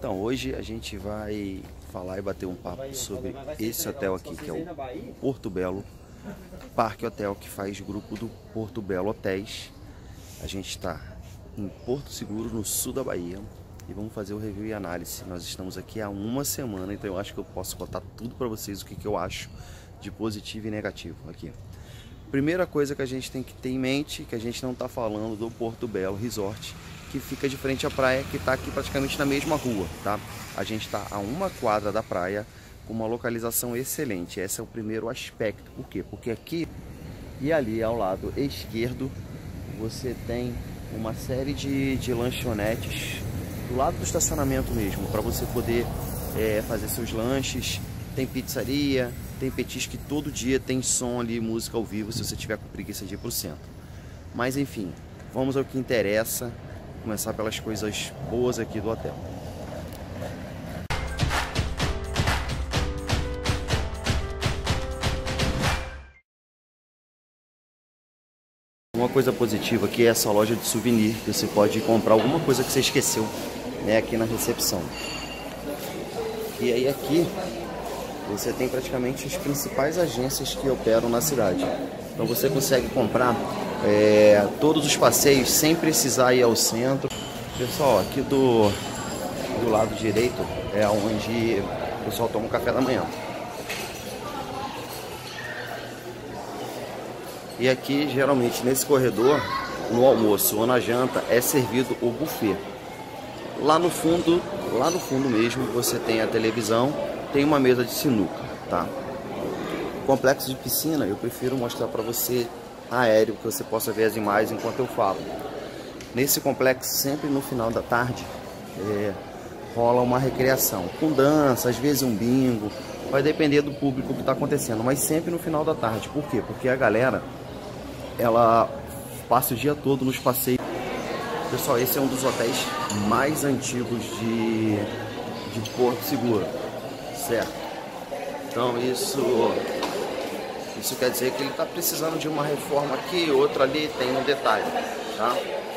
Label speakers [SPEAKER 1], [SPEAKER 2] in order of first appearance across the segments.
[SPEAKER 1] Então, hoje a gente vai falar e bater um papo sobre esse hotel aqui, que é o Porto Belo Parque Hotel, que faz grupo do Porto Belo Hotéis. A gente está em Porto Seguro, no sul da Bahia, e vamos fazer o review e análise. Nós estamos aqui há uma semana, então eu acho que eu posso contar tudo para vocês, o que eu acho de positivo e negativo aqui. Primeira coisa que a gente tem que ter em mente, que a gente não está falando do Porto Belo Resort, que fica de frente à praia, que está aqui praticamente na mesma rua, tá? A gente está a uma quadra da praia, com uma localização excelente. Esse é o primeiro aspecto. Por quê? Porque aqui e ali ao lado esquerdo você tem uma série de lanchonetes do lado do estacionamento mesmo, para você poder fazer seus lanches. Tem pizzaria, tem petisco, que todo dia tem som ali, música ao vivo, se você tiver com preguiça de ir pro centro. Mas enfim, vamos ao que interessa. Começar pelas coisas boas aqui do hotel. Uma coisa positiva aqui é essa loja de souvenir, que você pode comprar alguma coisa que você esqueceu, né, aqui na recepção. E aí aqui você tem praticamente as principais agências que operam na cidade. Então você consegue comprar todos os passeios sem precisar ir ao centro. Pessoal, aqui do lado direito é onde o pessoal toma um café da manhã. E aqui, geralmente, nesse corredor, no almoço ou na janta, é servido o buffet. Lá no fundo mesmo, você tem a televisão, tem uma mesa de sinuca, tá? Complexo de piscina, eu prefiro mostrar para você aéreo, que você possa ver as imagens enquanto eu falo. Nesse complexo, sempre no final da tarde, rola uma recreação, com dança, às vezes um bingo, vai depender do público que está acontecendo, mas sempre no final da tarde. Por quê? Porque a galera, ela passa o dia todo nos passeios. Pessoal, esse é um dos hotéis mais antigos de Porto Seguro, certo? Então isso quer dizer que ele está precisando de uma reforma aqui, outra ali, tem um detalhe, tá?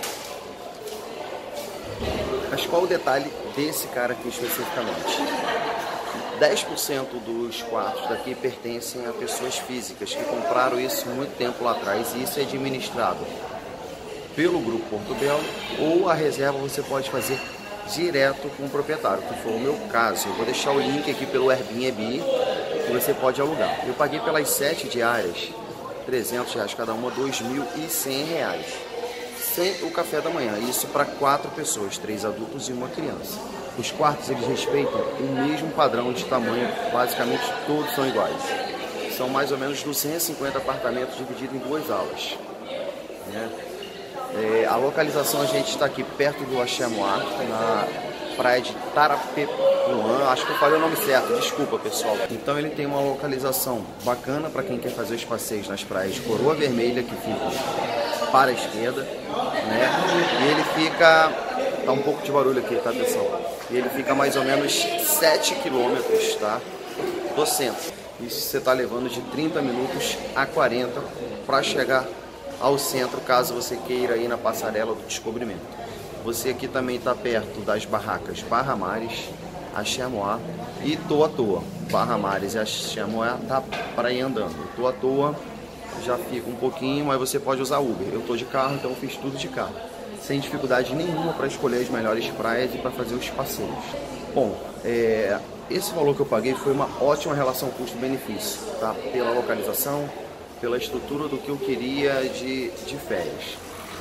[SPEAKER 1] Mas qual o detalhe desse cara aqui especificamente? 10% dos quartos daqui pertencem a pessoas físicas que compraram isso muito tempo lá atrás, e isso é administrado pelo Grupo Porto Belo, ou a reserva você pode fazer direto com o proprietário, que foi o meu caso. Eu vou deixar o link aqui pelo Airbnb, que você pode alugar. Eu paguei pelas 7 diárias, R$300 cada uma, R$2.100, sem o café da manhã. Isso para 4 pessoas, 3 adultos e uma criança. Os quartos, eles respeitam o mesmo padrão de tamanho, basicamente todos são iguais. São mais ou menos 250 apartamentos divididos em 2 alas, né? A localização, a gente está aqui perto do Axemoá, na praia de Tarapepuã, acho que eu falei o nome certo, desculpa pessoal. Então ele tem uma localização bacana para quem quer fazer os passeios nas praias de Coroa Vermelha, que fica para a esquerda, né? E ele fica, tá um pouco de barulho aqui, tá, pessoal? E ele fica mais ou menos 7 quilômetros, tá, do centro. Isso você está levando de 30 minutos a 40 para chegar ao centro, caso você queira ir na passarela do descobrimento. Você aqui também está perto das barracas Barra Mares, Axemoá e Toa Toa. Barra Mares e Axemoá tá para ir andando. Toa Toa já fica um pouquinho, mas você pode usar Uber. Eu tô de carro, então eu fiz tudo de carro, sem dificuldade nenhuma para escolher as melhores praias e para fazer os passeios. Bom, esse valor que eu paguei foi uma ótima relação custo-benefício, tá? Pela localização, pela estrutura do que eu queria de férias.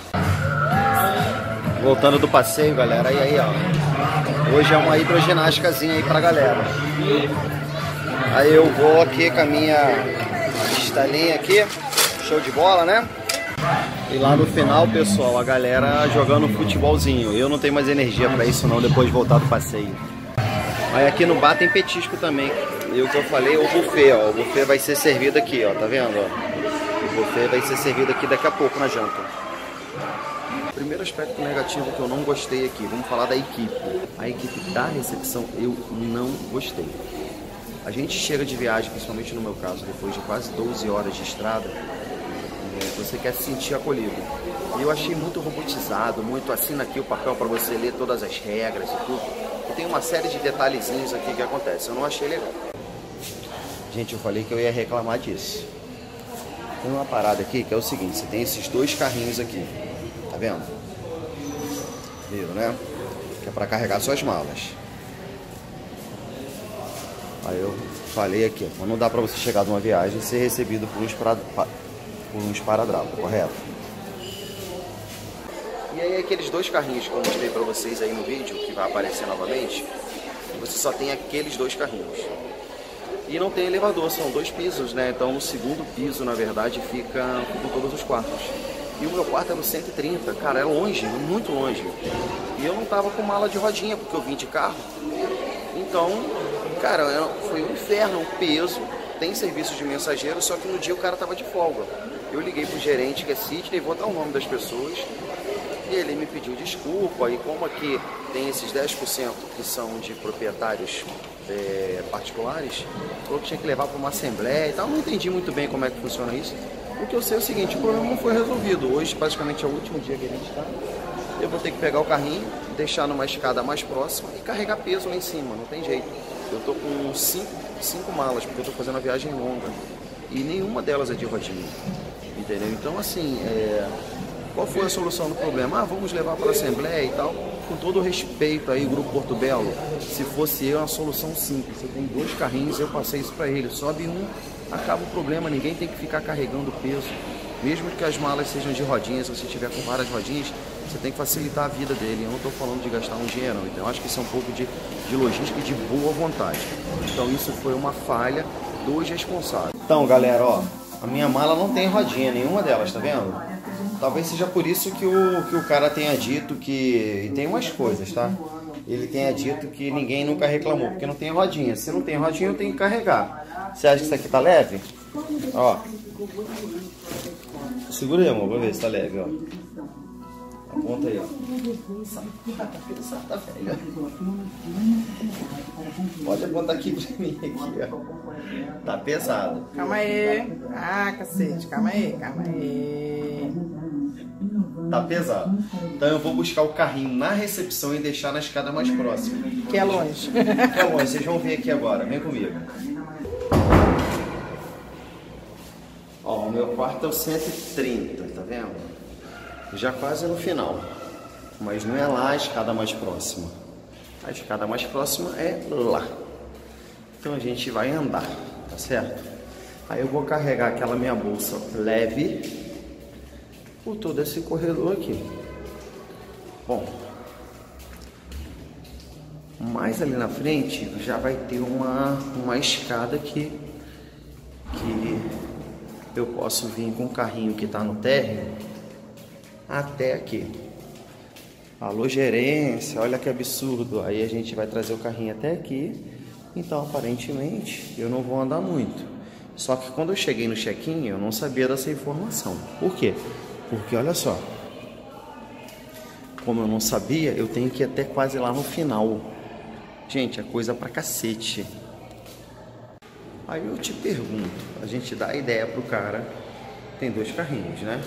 [SPEAKER 1] Voltando do passeio, galera, e aí, ó, hoje é uma hidroginásticazinha aí pra galera. Aí eu vou aqui com a minha estalinha aqui, show de bola, né? E lá no final, pessoal, a galera jogando futebolzinho. Eu não tenho mais energia pra isso não, depois de voltar do passeio. Aí aqui no bar tem petisco também. E o que eu falei é o buffet, ó. O buffet vai ser servido aqui, ó, tá vendo, ó? O buffet vai ser servido aqui daqui a pouco na janta. Primeiro aspecto negativo que eu não gostei aqui, vamos falar da equipe. A equipe da recepção eu não gostei. A gente chega de viagem, principalmente no meu caso, depois de quase 12 horas de estrada, você quer se sentir acolhido. E eu achei muito robotizado, muito assina aqui o papel para você ler todas as regras e tudo. tem uma série de detalhezinhos aqui que acontece. Eu não achei legal. Gente, eu falei que eu ia reclamar disso. Tem uma parada aqui que é o seguinte, você tem esses dois carrinhos aqui, tá vendo? Viu, né? Que é para carregar suas malas. Aí eu falei aqui, mas não dá para você chegar numa viagem e ser recebido por um esparadrapo, correto? E aí aqueles dois carrinhos que eu mostrei para vocês aí no vídeo, que vai aparecer novamente, você só tem aqueles dois carrinhos. E não tem elevador, são 2 pisos, né? Então no segundo piso, na verdade, ficam todos os quartos. E o meu quarto é no 130, cara, é longe, muito longe. E eu não tava com mala de rodinha, porque eu vim de carro. Então, cara, foi um inferno, um peso. Tem serviço de mensageiro, só que no dia o cara tava de folga. Eu liguei pro gerente, que é Sidney, vou dar o nome das pessoas. E ele me pediu desculpa, e como aqui tem esses 10% que são de proprietários particulares, falou que tinha que levar para uma assembleia e tal. Não entendi muito bem como é que funciona isso. O que eu sei é o seguinte, o problema não foi resolvido. Hoje, praticamente, é o último dia que a gente está. Eu vou ter que pegar o carrinho, deixar numa escada mais próxima e carregar peso lá em cima, não tem jeito. Eu tô com 5 malas, porque eu tô fazendo uma viagem longa. E nenhuma delas é de rodinha, entendeu? Então, assim, qual foi a solução do problema? Vamos levar para a Assembleia e tal. Com todo o respeito aí, Grupo Porto Belo, se fosse eu, é uma solução simples. Você tem 2 carrinhos, eu passei isso para ele. Sobe um, acaba o problema, ninguém tem que ficar carregando peso. Mesmo que as malas sejam de rodinhas, se você tiver com várias rodinhas, você tem que facilitar a vida dele. Eu não estou falando de gastar um dinheiro, não. Então, eu acho que isso é um pouco de logística e de boa vontade. Então, isso foi uma falha dos responsáveis. Então, galera, ó, a minha mala não tem rodinha, nenhuma delas, tá vendo? Talvez seja por isso que o cara tenha dito que... E tem umas coisas, tá? Ele tenha dito que ninguém nunca reclamou, porque não tem rodinha. Se não tem rodinha, eu tenho que carregar. Você acha que isso aqui tá leve? Ó. Segura aí, amor, pra ver se tá leve, ó. Aponta aí, ó. Tá velho. Pode apontar aqui pra mim, aqui, ó. Tá pesado.
[SPEAKER 2] Calma aí. Ah, cacete, calma aí, calma aí.
[SPEAKER 1] Tá pesado. Então eu vou buscar o carrinho na recepção e deixar na escada mais próxima.
[SPEAKER 2] Que é longe.
[SPEAKER 1] Que é longe, vocês vão ver aqui agora. Vem comigo. Ó, o meu quarto é o 130, tá vendo? Já quase no final. Mas não é lá a escada mais próxima. A escada mais próxima é lá. Então a gente vai andar, tá certo? Aí eu vou carregar aquela minha bolsa leve por todo esse corredor aqui. Bom, mais ali na frente já vai ter uma escada aqui que eu posso vir com o carrinho que está no térreo até aqui. Alô, gerência, olha que absurdo. Aí a gente vai trazer o carrinho até aqui. Então, aparentemente, eu não vou andar muito. Só que quando eu cheguei no check-in, eu não sabia dessa informação. Por quê? Porque, olha só, como eu não sabia, eu tenho que ir até quase lá no final. Gente, é coisa pra cacete. Aí eu te pergunto, a gente dá a ideia pro cara, tem 2 carrinhos, né?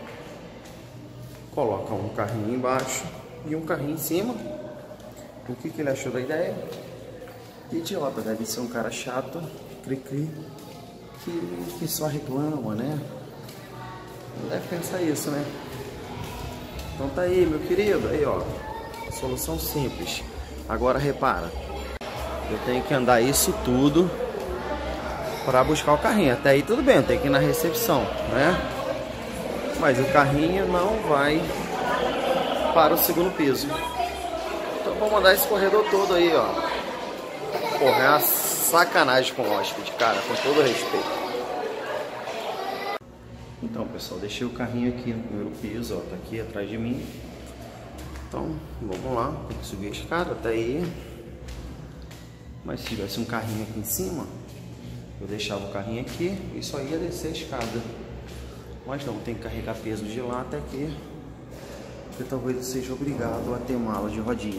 [SPEAKER 1] Coloca um carrinho embaixo e um carrinho em cima. O que ele achou da ideia? Idiota, deve ser um cara chato, cri-cri, que só reclama, né? Não deve pensar isso, né? Então tá aí, meu querido, aí ó, solução simples. Agora repara, eu tenho que andar isso tudo para buscar o carrinho. Até aí tudo bem, eu tenho que ir na recepção, né? Mas o carrinho não vai para o segundo piso. Então vamos andar esse corredor todo aí, ó. Porra, é uma sacanagem com o hóspede, cara, com todo respeito. Então, pessoal, deixei o carrinho aqui no primeiro piso, ó, tá aqui atrás de mim. Então, vamos lá, tem que subir a escada até aí. Mas se tivesse um carrinho aqui em cima, eu deixava o carrinho aqui e só ia descer a escada. Mas não, tem que carregar peso de lá até aqui, porque talvez eu seja obrigado a ter mala de rodinha.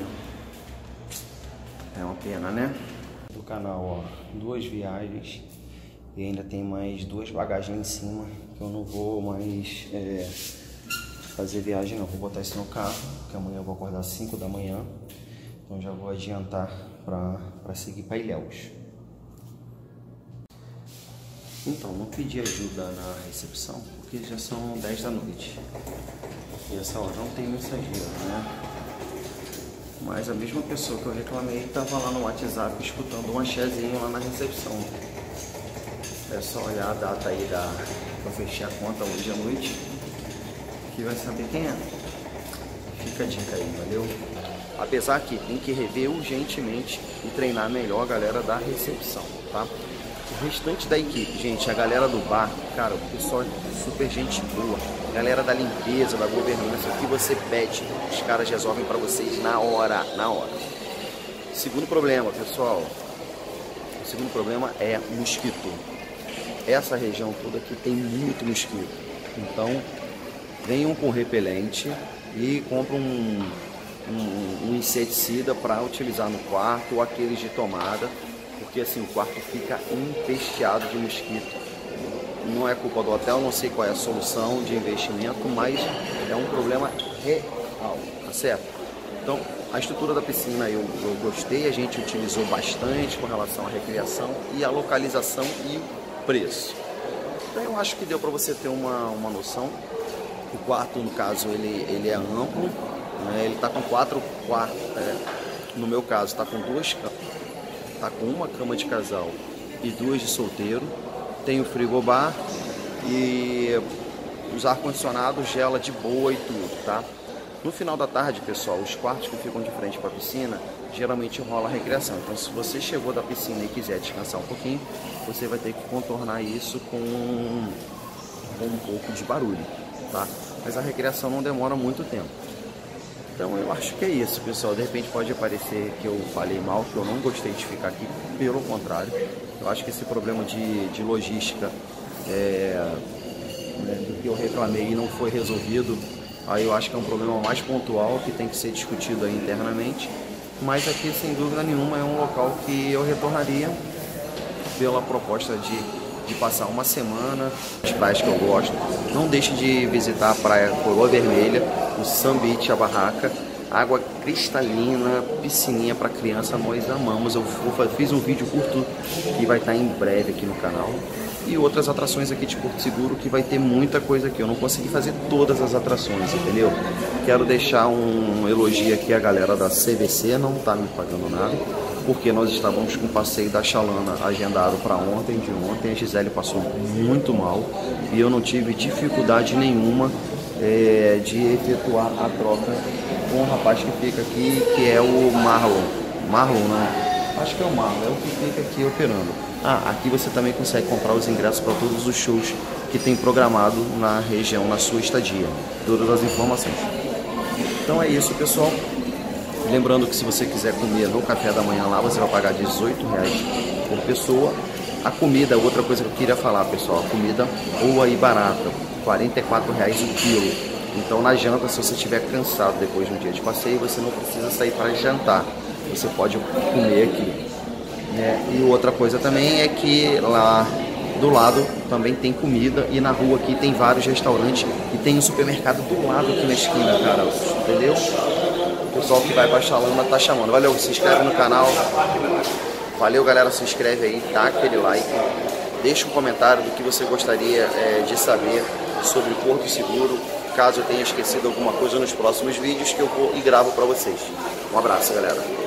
[SPEAKER 1] É uma pena, né? Do canal, ó, 2 viagens e ainda tem mais 2 bagagens lá em cima que eu não vou mais fazer viagem não. Vou botar isso no carro, que amanhã eu vou acordar às 5 da manhã Então já vou adiantar para seguir para Ilhéus. Então, não pedi ajuda na recepção porque já são 10 da noite. E essa hora não tem mensageiro, né? Mas a mesma pessoa que eu reclamei estava lá no WhatsApp escutando um axézinho lá na recepção. É só olhar a data aí pra fechar a conta hoje à noite que vai saber quem é. Fica a dica aí, valeu? Apesar que tem que rever urgentemente e treinar melhor a galera da recepção, tá? O restante da equipe, gente, a galera do bar, cara, o pessoal é super gente boa. Galera da limpeza, da governança, o que você pede, os caras resolvem pra vocês na hora, na hora. Segundo problema, pessoal, o segundo problema é mosquito. Essa região toda aqui tem muito mosquito. Então, venham com repelente e compram um inseticida para utilizar no quarto ou aqueles de tomada, porque assim o quarto fica empesteado de mosquito. Não é culpa do hotel, não sei qual é a solução de investimento, mas é um problema real, tá certo? Então, a estrutura da piscina eu gostei, a gente utilizou bastante com relação à recreação e a localização e o preço. Então eu acho que deu para você ter uma noção. O quarto, no caso, ele é amplo, né? Ele está com 4 quartos, no meu caso está com 2 camas, está com uma cama de casal e 2 de solteiro. Tem o frigobar e os ar-condicionados gela de boa e tudo, tá? No final da tarde, pessoal, os quartos que ficam de frente para a piscina, geralmente rola recreação. Então, se você chegou da piscina e quiser descansar um pouquinho, você vai ter que contornar isso com um pouco de barulho, tá? Mas a recreação não demora muito tempo. Então, eu acho que é isso, pessoal. De repente pode parecer que eu falei mal, que eu não gostei de ficar aqui. Pelo contrário, eu acho que esse problema de logística do que eu reclamei e não foi resolvido, aí eu acho que é um problema mais pontual que tem que ser discutido aí internamente. Mas aqui, sem dúvida nenhuma, é um local que eu retornaria pela proposta de passar uma semana, as praias que eu gosto. Não deixe de visitar a praia Coroa Vermelha, o Sun Beach, a barraca, água cristalina, piscininha para criança, nós amamos. Eu fiz um vídeo curto que vai estar em breve aqui no canal. E outras atrações aqui de Porto Seguro, que vai ter muita coisa aqui. Eu não consegui fazer todas as atrações, entendeu? Quero deixar um elogio aqui à galera da CVC, não tá me pagando nada, porque nós estávamos com o passeio da Xalana agendado para ontem, de ontem. A Gisele passou muito mal e eu não tive dificuldade nenhuma de efetuar a troca com o rapaz que fica aqui, que é o Marlon. Marlon, né? Acho que é o Marlon, é o que fica aqui operando. Aqui você também consegue comprar os ingressos para todos os shows que tem programado na região, na sua estadia. Todas as informações. Então é isso, pessoal. Lembrando que se você quiser comer no café da manhã lá, você vai pagar R$18 por pessoa. A comida, outra coisa que eu queria falar, pessoal, a comida boa e barata, R$44 o quilo. Então na janta, se você estiver cansado depois de um dia de passeio, você não precisa sair para jantar. Você pode comer aqui. E outra coisa também é que lá do lado também tem comida e na rua aqui tem vários restaurantes e tem um supermercado do lado aqui na esquina, cara, entendeu? O pessoal que vai pra Xalana tá chamando. Valeu, se inscreve no canal. Valeu, galera, se inscreve aí, dá aquele like. Deixa um comentário do que você gostaria de saber sobre Porto Seguro. Caso eu tenha esquecido alguma coisa nos próximos vídeos que eu vou e gravo pra vocês. Um abraço, galera.